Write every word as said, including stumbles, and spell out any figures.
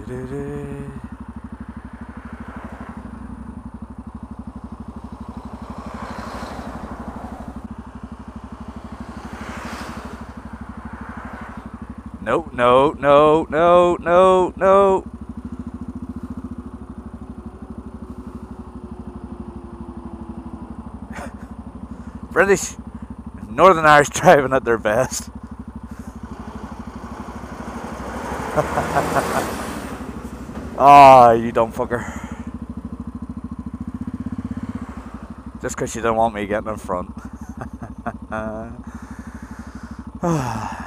No, no, no, no, no, no. British, Northern Irish driving at their best. Ah, oh, you dumb fucker. Just because you don't want me getting in front.